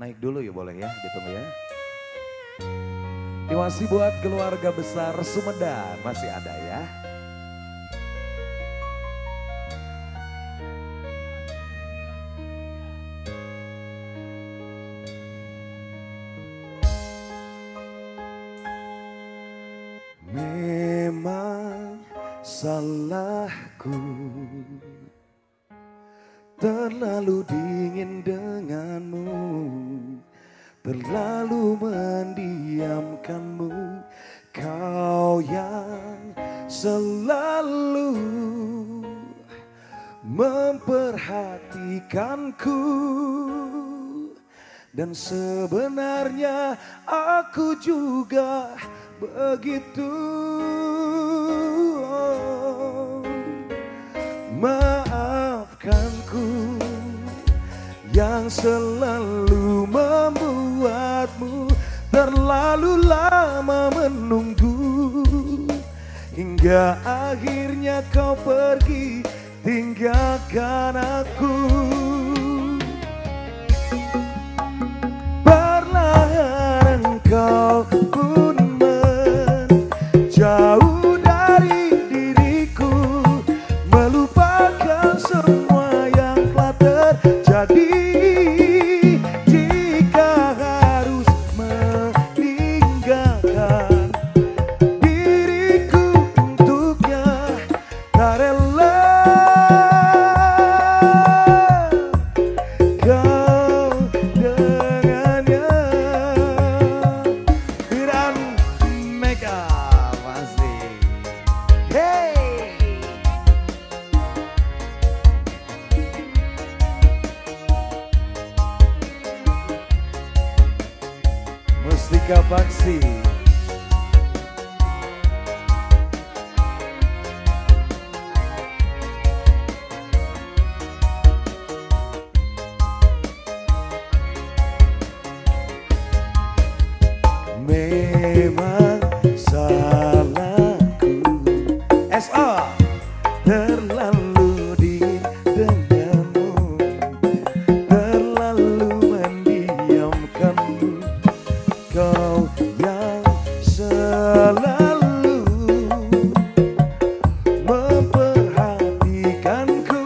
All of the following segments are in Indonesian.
naik dulu ya boleh ya, ditunggu ya. Ini masih buat keluarga besar Sumedang, masih ada ya. Memang salahku terlalu dingin denganmu, terlalu mendiamkanmu. Kau yang selalu memperhatikanku, dan sebenarnya aku juga begitu. Maafkanku yang selalu membuatmu terlalu lama menunggu, hingga akhirnya kau pergi tinggalkan aku. Perlahan engkau pun menjauh dari diriku, melupakan semua yang telah terjadi. Jika harus meninggalkan diriku untuknya, tak rela kau dengannya. Piran Mega masih. Hey, Mustika Baksi. Memang salahku, S.A. terlalu dingin denganmu, terlalu mendiamkanmu. Kau yang selalu memperhatikanku,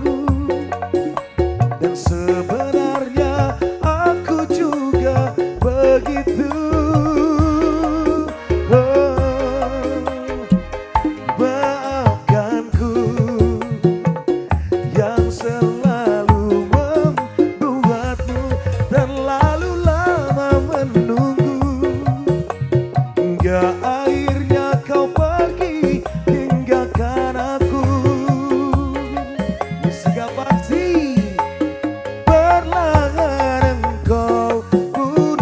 dan sebenarnya aku juga begitu. Maafkanku yang selalu membuatmu terlalu lama menunggu, hingga akhirnya kau pergi tinggalkan aku. Mustika Baksi. Perlahan engkau pun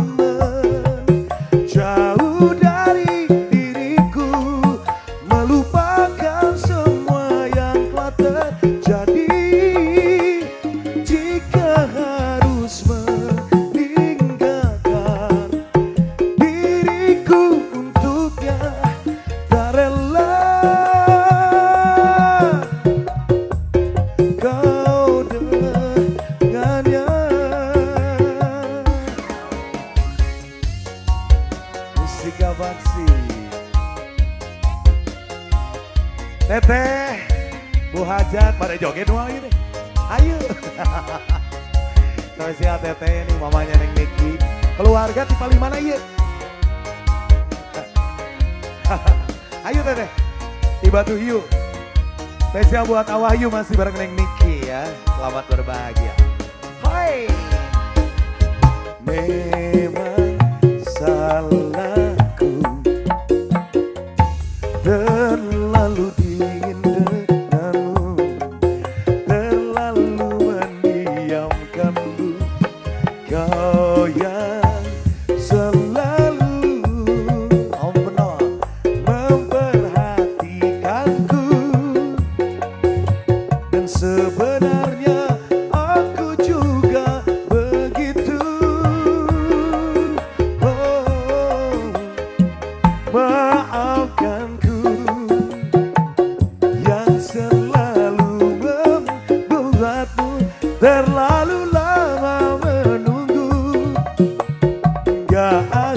menjauh dari diriku, melupakan semua yang telah terjadi. Jika harus meninggalkan diriku untuknya, tak rela kau dengannya. Mustika Baksi. Teteh, Bu Hajat, pada joget doang ini. Ayo. Spesial Teteh ini mamanya Neng Niki. Keluarga tipe mana iya? Ayo Teteh, tiba tuh yuk. Spesial buat Awahyu masih bareng Neng Niki ya. Selamat berbahagia. Hai. Memang salahku terlalu dingin denganmu, terlalu mendiamkanmu. Kau yang selalu memperhatikanku, dan sebenarnya aku juga begitu. Maafkanku yang selalu membuatmu terlalu lama menunggu, saat